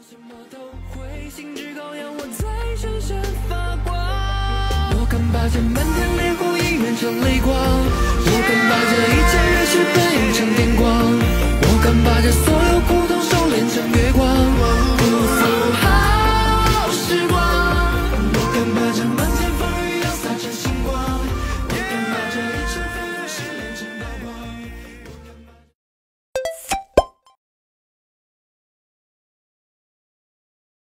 什么都会，兴致高扬，我在闪闪发光。我敢把这漫天烈火一燃成泪光，我敢把这一切热血奔涌成